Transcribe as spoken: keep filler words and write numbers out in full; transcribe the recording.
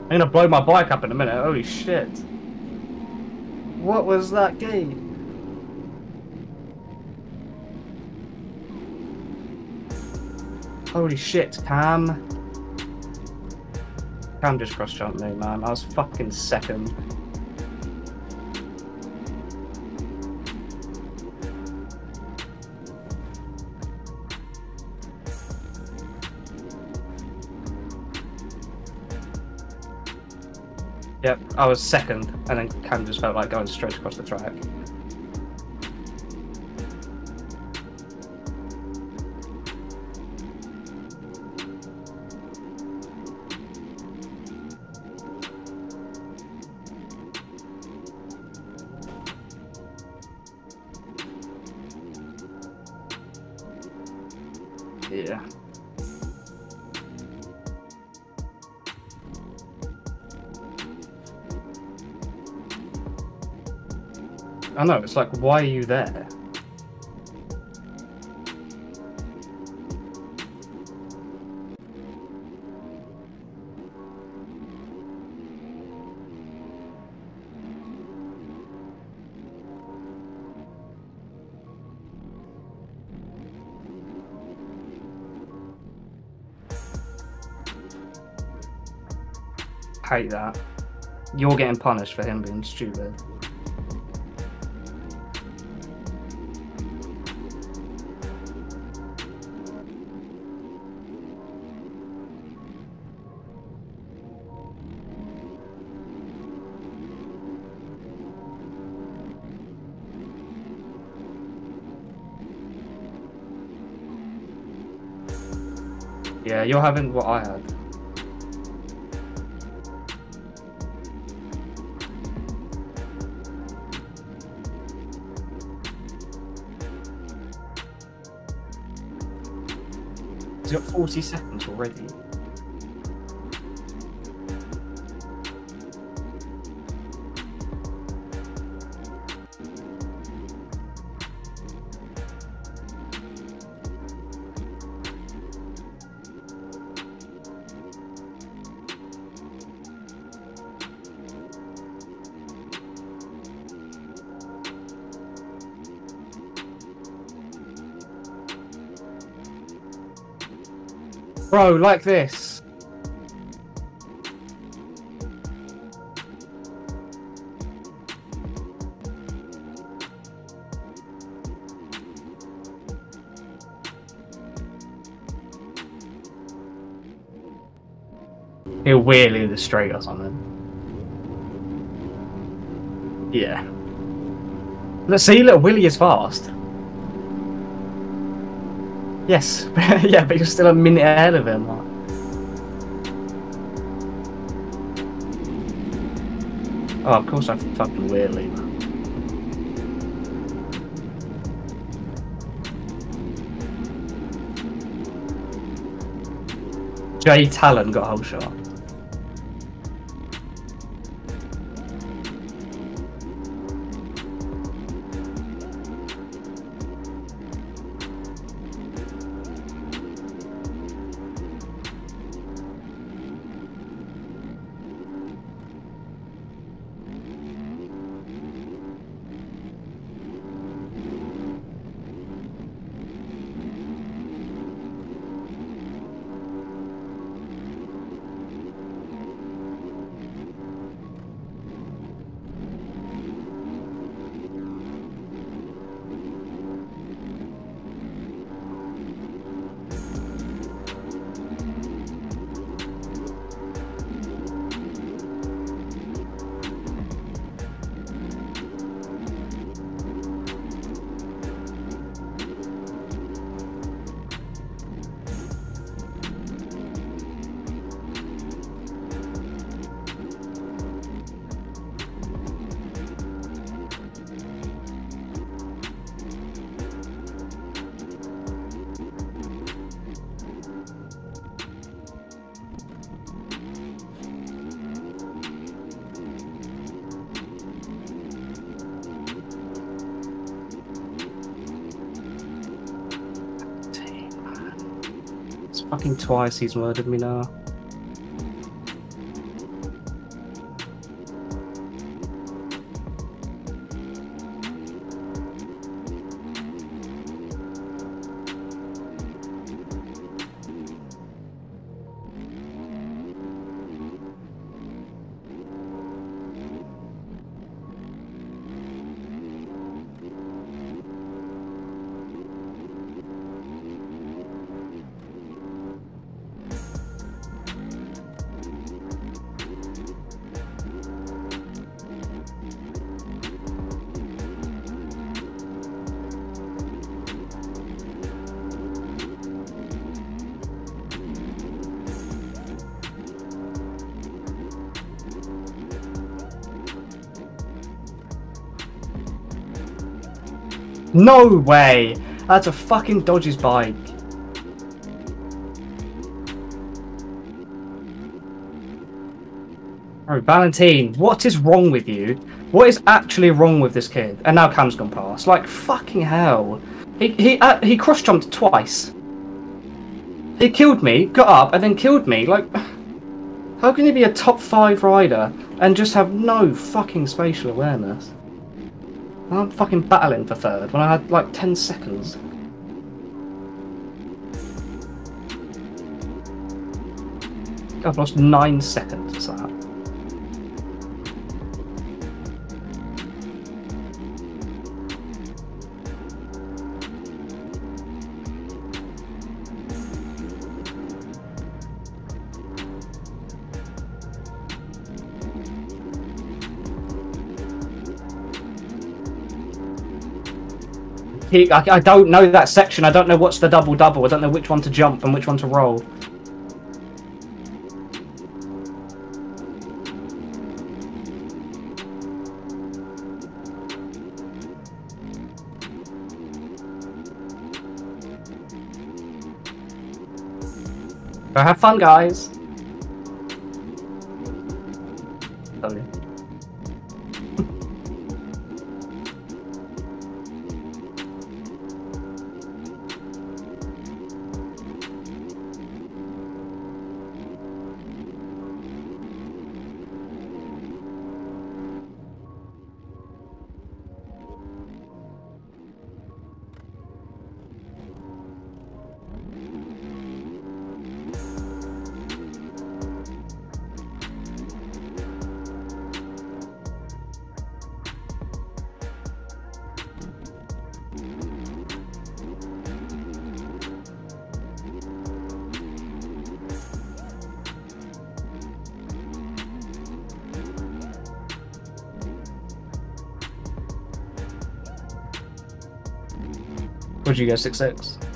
I'm gonna blow my bike up in a minute. Holy shit. What was that gate? Holy shit, Cam. Cam just cross jumped me, man. I was fucking second. Yep, I was second, and then Cam just felt like going straight across the track. Yeah. I know, it's like, why are you there? Hate that. You're getting punished for him being stupid. Yeah, you're having what I had. He's got forty seconds already. Bro, like this. He'll wheelie the straight or something. Yeah. Let's see, little Willie is fast. Yes, yeah, but you're still a minute ahead of him. Oh, of course I fucking wheelie. Jay Talon got a whole shot. Fucking twice he's murdered me now. No way! That's a fucking Dodge's bike. Oh, Valentine, what is wrong with you? What is actually wrong with this kid? And now Cam's gone past. Like, fucking hell. He, he, uh, he cross-jumped twice. He killed me, got up, and then killed me. Like, how can you be a top five rider and just have no fucking spatial awareness? I'm fucking battling for third when I had like ten seconds. I've lost nine seconds to that. He, I, I don't know that section. I don't know what's the double double. I don't know which one to jump and which one to roll. So have fun, guys. Love you. Would you go six six?